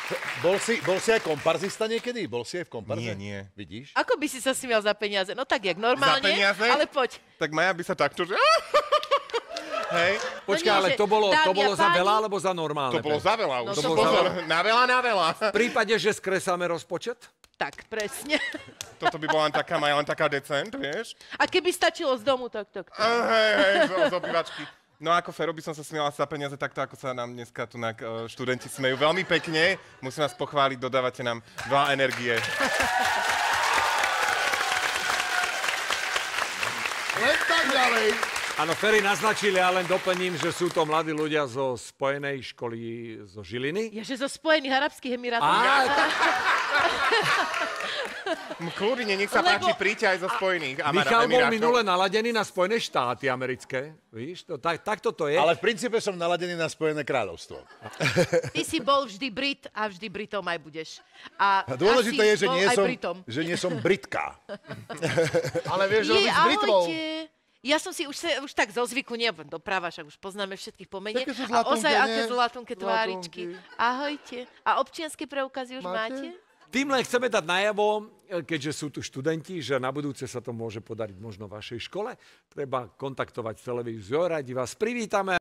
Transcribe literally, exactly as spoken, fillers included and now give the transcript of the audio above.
Bol si, bol si aj komparzista niekedy? Bol si aj v komparze? Nie, nie. Vidíš? Ako by si sa smial za peniaze? No tak, jak normálne, Za peniaze? ale poď. Tak Maja by sa takto, že... Hej, Počkaj, nie, ale že to bolo, to dámy a bolo za páni- veľa, alebo za normálne? to bolo za veľa už. No, to To bolo bolo za na veľa, na veľa. V prípade, že skresáme rozpočet? Tak, presne. Toto by bola len taká, Maja, len taká decent, vieš? A keby stačilo z domu, tak, tak. A hej, hej, z, z obývačky. No ako Fero by som sa smiela za peniaze takto, ako sa nám dneska tu na, uh, študenti smejú. Veľmi pekne. Musím vás pochváliť, dodávate nám veľa energie. Len tak ďalej. Áno, Ferry naznačili, ja len doplním, že sú to mladí ľudia zo Spojenej školy zo Žiliny. Je, že zo Spojených arabských emirátov. Á, Kľudne, nech sa Lebo- páči, príďte aj zo Spojených Amara- Michal bol Emirátov. minule naladený na Spojené štáty americké. Víš, to, tak, takto to je. Ale v princípe som naladený na Spojené kráľovstvo. Ty si bol vždy Brit a vždy Britom aj budeš. A, A dôležité asi je, že bol nie, aj som, Britom. že nie som Britka. Ale vieš, Je, robiť s Britvou. ahojte. Ja som si už, sa, už tak zo zvyku nebudem doprava, však už poznáme všetkých po mene. Také sú A zlatunke, ozaj, nie? aké zlatunké tváričky. Zlatunky. Ahojte. A občianske preukazy už máte? Máte? Tým len chceme dať najavo, keďže sú tu študenti, že na budúce sa to môže podariť možno vašej škole. Treba kontaktovať televíziu, radi vás privítame.